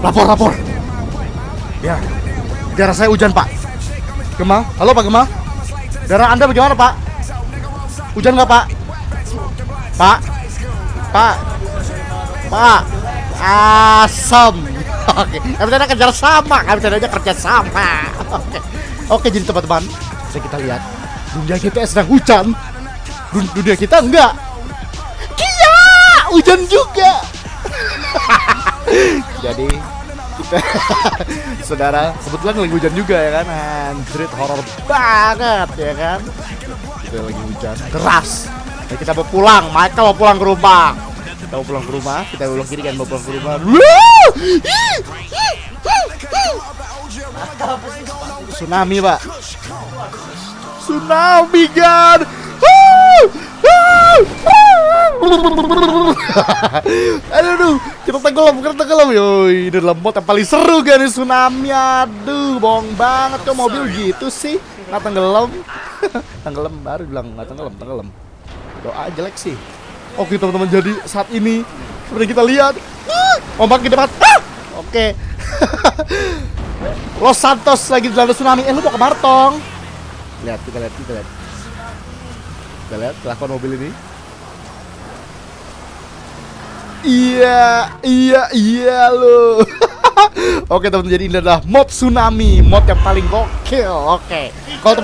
Lapor. Ya, daerah saya hujan, Pak. Gema, halo Pak Gema. Daerah Anda bagaimana, Pak? Hujan nggak, Pak? Pak. Asam. Oke, kita kejar sama. Kami aja kerja sama. Oke, jadi teman-teman, kita lihat dunia kita sedang hujan. Dunia kita enggak. Iya, hujan juga. Jadi kita saudara, kebetulan lagi hujan juga ya kan. Anjrit, horor banget ya kan. Kita lagi hujan deras. Jadi kita mau pulang, Michael mau pulang ke rumah. Kita mau pulang ke rumah, kita belok kiri kan mau pulang ke rumah. Tsunami, Pak. Tsunami, kan. Aduh, kita tenggelam. Yoi, ini dalam mod yang paling seru kan nih, tsunami. Aduh, bohong banget kok mobil gitu sih. Nggak tenggelam. Tenggelam baru bilang nggak tenggelam. Doa jelek sih. Oke teman-teman, jadi saat ini seperti kita lihat ombak di depan. Oke. Los Santos lagi dilanda tsunami. Lu mau ke Bartong? Kita lihat kelakuan mobil ini. Iya lo. Oke teman-teman, jadi ini adalah mod tsunami, mod yang paling gokil. Oke. Kalau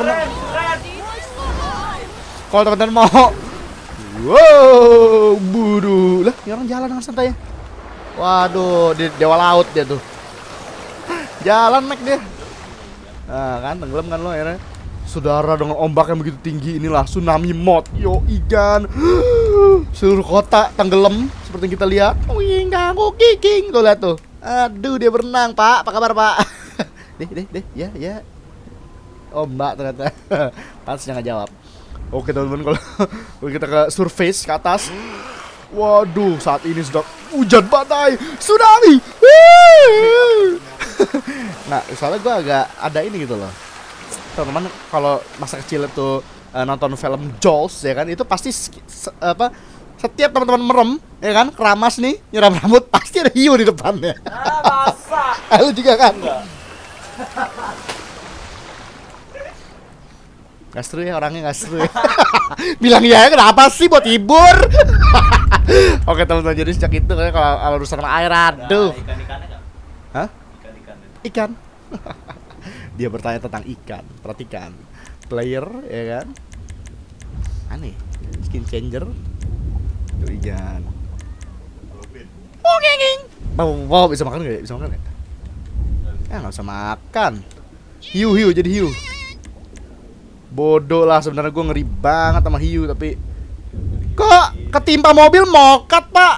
teman-teman mau, wow, buru lah, ini orang jalan dengan santai ya. Waduh, di dewa laut dia tuh. Jalan Mac dia. Nah kan, tenggelam kan lo akhirnya. Saudara, dengan ombak yang begitu tinggi, inilah tsunami mod. Yo ikan, seluruh kota tenggelam seperti yang kita lihat. Wih, ganggu kiking. Tuh lihat tuh. Aduh, dia berenang, Pak. Apa kabar, Pak? deh, ya. Ombak ternyata. Pantasnya nggak jawab. Oke teman-teman, kalau kita ke surface ke atas. Waduh, saat ini sudah hujan badai, tsunami. Nah, soalnya gue agak ada ini gitu loh. Teman-teman, kalau masa kecil itu nonton film Jaws ya kan, itu pasti setiap teman-teman merem ya kan, keramas nih, nyiram rambut, pasti ada hiu di depannya. Masa? Lu juga kan? Gak seru ya orangnya, gak seru ya. Bilang ya, kenapa sih buat hibur? Oke teman-teman, jadi sejak itu kalau urusan sama air, aduh. Ikan-ikannya nggak? Hah? Ikan. Dia bertanya tentang ikan. Perhatikan, player ya kan. Aneh, skin changer. Tuh ikan. Oh ngeng. Mau bisa makan nggak? Bisa makan nggak? Nggak bisa makan. Hiu jadi hiu. Bodoh lah sebenarnya, gue ngeri banget sama hiu, tapi kok ketimpa mobil mokat, Pak.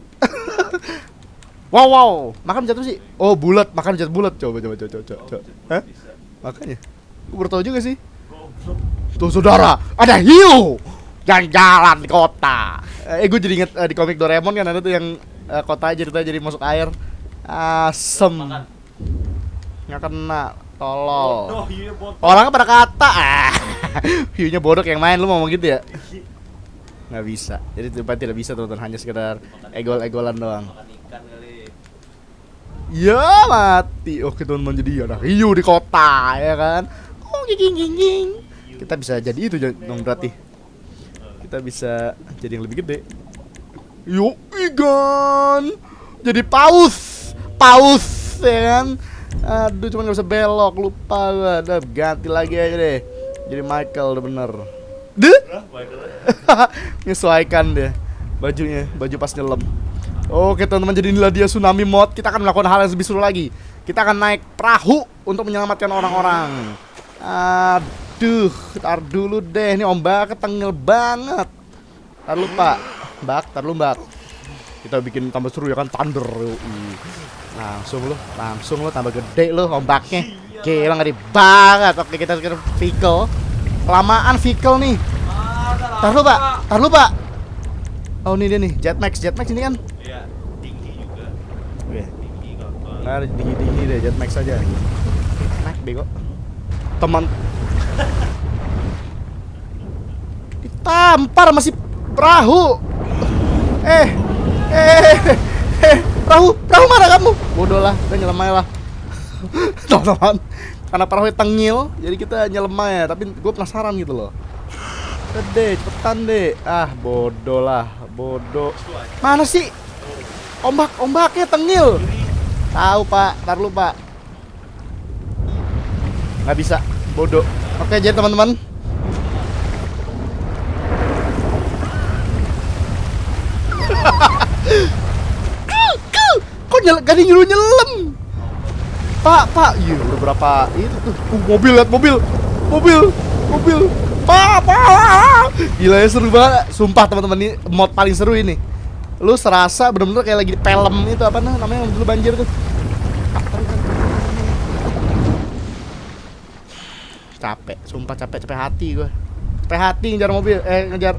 Wow, makan jatuh sih. Oh, bulat, makan jatuh bulat. Coba. Hah? Makanya. Gue baru tahu juga sih. Tuh saudara, ada hiu jalan di kota. Gue jadi inget di komik Doraemon kan ada tuh yang kota jadi masuk air. Asem. Nggak kena, tolol. Orangnya pada kata, hiunya bodoh yang main, lu mau ngomong gitu ya? Nggak bisa. Jadi tidak bisa teman-teman, hanya sekedar egol-egolan doang. Ya mati. Oke teman-teman, jadi ada hiu di kota ya kan. Oh ging. Kita bisa jadi itu dong berarti. Kita bisa jadi yang lebih gede. Yuk ikan. Jadi paus ya kan. Aduh, cuma nggak bisa belok, lupa gue. Udah ganti lagi aja deh. Jadi Michael udah bener. Deh. Menyesuaikan deh bajunya, baju pas nyelam. Oke teman-teman, jadi inilah dia tsunami mod. Kita akan melakukan hal yang lebih seru lagi. Kita akan naik perahu untuk menyelamatkan orang-orang. Aduh, tar dulu deh. Ini ombak ketengil banget. Tar lu Pak, tar lu Mbak. Kita bikin tambah seru ya kan, thunder. Langsung lo tambah gede lo ombaknya. Gila, ngeri banget. Oke, kita vehicle. Kelamaan vehicle nih. Tar lu Pak. Oh ini dia nih, Jetmax ini kan. Iya, tinggi juga. Oke. Tinggi gampang. Nah, tinggi deh, Jetmax aja. Naik bego. Teman. Ditampar masih perahu. Perahu mana kamu? bodoh lah, kita nyelam aja lah. Teman-teman, karena perahu tengil, jadi kita nyelam aja. Tapi gue penasaran gitu loh. Gede, cepetan deh. Ah, bodoh lah, bodoh. Mana sih? Ombaknya tengil. Tahu Pak, ntar lu Pak. Nggak bisa, bodoh. Oke, jadi teman-teman. Kok gak ada nyuruh nyelam? Pak, iya udah berapa itu tuh. Mobil, lihat mobil. Pak. Gila ya, seru banget. Sumpah teman-teman, ini mod paling seru ini. Lu serasa bener-bener kayak lagi di film itu apa namanya yang dulu banjir tuh. Capek, sumpah capek hati gue. Capek hati ngejar mobil, ngejar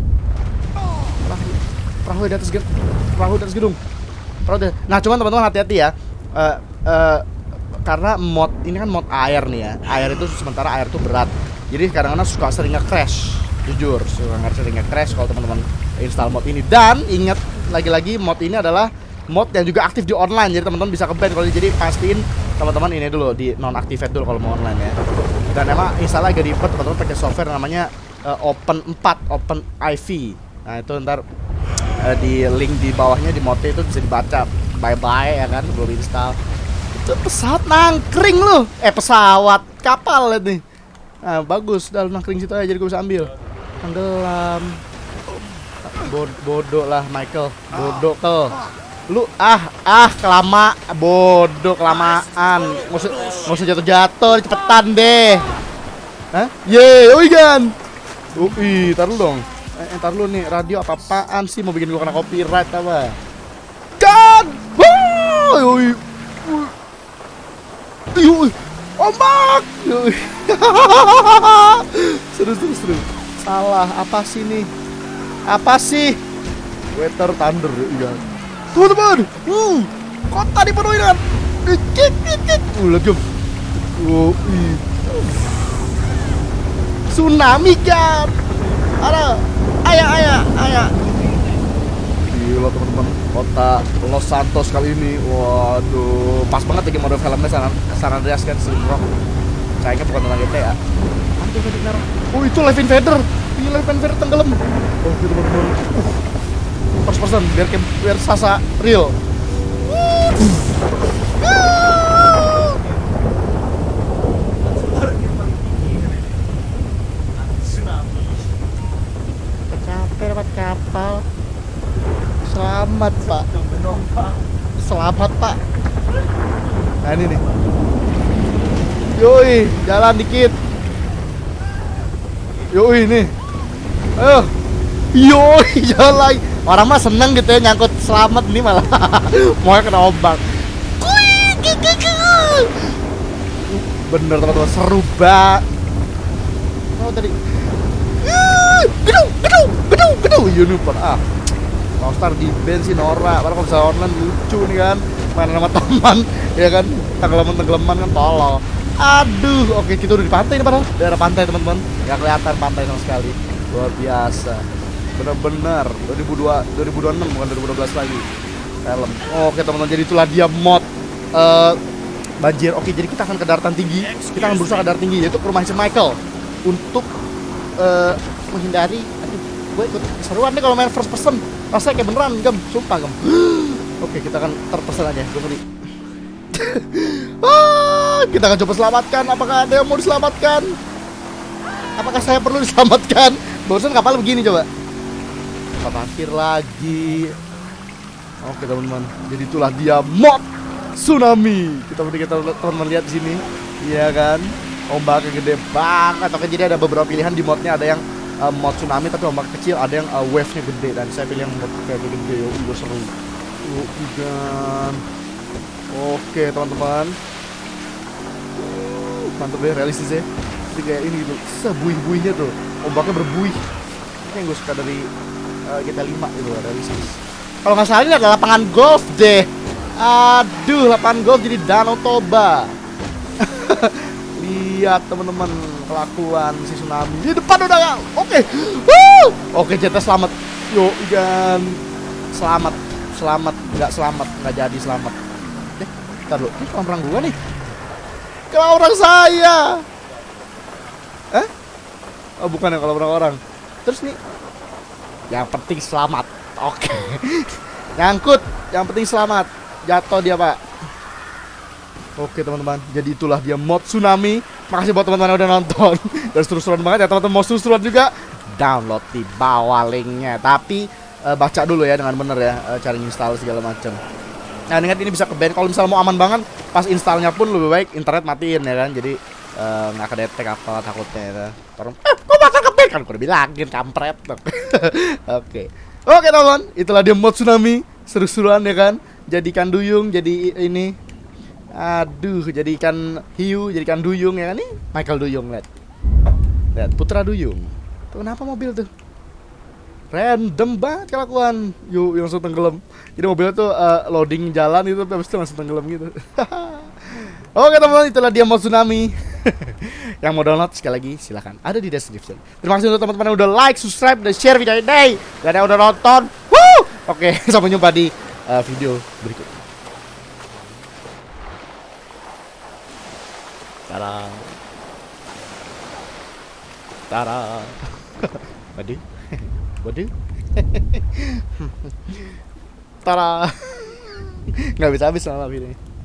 perahu di atas gedung. Nah, cuman teman-teman hati-hati ya. Karena mod ini kan mod air nih ya. Air itu sementara air tuh berat. Jadi kadang-kadang suka sering nge-crash. Jujur, sering nge-crash kalau teman-teman install mod ini. Dan ingat lagi-lagi mod ini adalah mod yang juga aktif di online. Jadi teman-teman bisa ke-ban kalau jadi pastiin teman-teman ini dulu di non-activate dulu kalau mau online ya. Dan emang install agak ribet, teman-teman pakai software namanya Open IV. Nah, itu ntar di link di bawahnya di modnya itu bisa dibaca. Bye-bye ya kan, belum install. Itu pesawat nangkring loh. Pesawat kapal lihat nih. Nah, bagus, dalam nangkring situ aja jadi gue bisa ambil. Tenggelam. Bodoh lah Michael. Bodoh tuh. Lu kelamaan. Nggak usah jatuh-jatuh, cepetan deh. Hah? Oigan. Taruh dong. Ntar lu nih, radio apa-apaan sih, mau bikin gua kena copyright apa? Kan! Ombak! Seru. Salah, apa sih nih? Apa sih? Weather thunder, iya. Teman-teman, kota dipenuhi dengan lagi. Tsunami kan? Ada, ayah. Gila teman-teman, kota Los Santos kali ini. Waduh, pas banget lagi mode filmnya San Andreas kan, Slim Rock. Sayangnya bukan tentang GTA. Itu Live Invader. Ini Live Invader tenggelam. Oke teman-teman. First person biar sasa real. Capek dapat kapal. Selamat Pak. Nah ini nih. Yoi, jalan dikit. Yoi nih. Ayo. Yoi, jalan. Orang mah seneng gitu ya nyangkut selamat, ini malah mau kena ombak. Bener teman-teman, seru banget. Oh tadi. Gedung. Unicorn. Mau start di band sih Nora. Padahal kalau bisa online lucu nih kan. Main sama teman, ya kan. Tenggelam-tengelaman kan tolol. Aduh, oke kita udah di pantai nih padahal. Daerah pantai teman-teman. Gak kelihatan pantai sama sekali. Luar biasa. Bener-bener 2026 bukan 2012 lagi. Film. Oke teman-teman, jadi itulah dia mod banjir. Oke, jadi kita akan ke daratan tinggi. Kita akan berusaha ke daratan tinggi, yaitu ke rumah si Michael. Untuk menghindari. Aduh, gue ikut seruan nih kalau main first person. Rasanya kayak beneran, Gem. Sumpah, Gem. Oke, kita akan terpesan aja. Gue ngeri. Kita akan coba selamatkan. Apakah ada yang mau diselamatkan? Apakah saya perlu diselamatkan? Barusan kapal begini coba. Parkir lagi. Oke teman-teman, jadi itulah dia mod tsunami. Kita teman-teman lihat di sini, iya kan? Ombaknya gede banget. Oke, jadi ada beberapa pilihan di modnya. Ada yang mod tsunami tapi ombak kecil, ada yang wave-nya gede. Dan saya pilih yang mod kayak gede. Udah seru. Dan oke teman-teman, mantep deh, realistis ya. Jadi kayak ini gitu, sebuih-buihnya tuh, ombaknya berbuih. Ini yang gue suka dari GTA 5 itu, realistis. Kalau nggak salah ini ada lapangan golf deh. Aduh, lapangan golf jadi Danau Toba. Lihat teman-teman kelakuan si tsunami di depan udah gak. Oke, JT selamat. Yo, ikan selamat, nggak jadi selamat. Ntar dulu, ini kolam renang gua nih. Kolam renang saya. Oh bukan ya kolam renang orang. Terus nih, yang penting selamat. Oke. Nyangkut, yang penting selamat. Jatuh dia pak. Oke teman-teman, jadi itulah dia mod tsunami. Makasih buat teman-teman yang udah nonton. Dan seru-seruan banget ya teman-teman. Mau seru-seruan juga, download di bawah linknya. Tapi baca dulu ya dengan bener ya, cari install segala macam. Nah ingat ini bisa ke ban. Kalau misalnya mau aman banget, pas installnya pun lebih baik internet matiin ya kan. Jadi nggak kedetek apa takutnya ya. Orang, kok bakal ke ban kan? Udah bilangin kampret. Oke, teman-teman, itulah dia mod tsunami. Seru-seruan ya kan. Jadikan duyung, jadi ini. Aduh, jadikan hiu, jadikan duyung ya kan nih. Michael Duyung, lihat Putra Duyung. Tuh kenapa mobil tuh? Random banget kelakuan. Yuk, langsung tenggelam. Jadi mobilnya tuh loading jalan itu, habis itu langsung tenggelam gitu. Oke teman-teman, itulah dia mod tsunami. Yang mau download sekali lagi silahkan, ada di description. Terima kasih untuk teman-teman yang udah like, subscribe, dan share video ini. Dan yang udah nonton. Woo! Oke, sampai jumpa di video berikutnya. Tada. Tada. Waduh. Waduh. Tada. Nggak bisa habis sama videonya.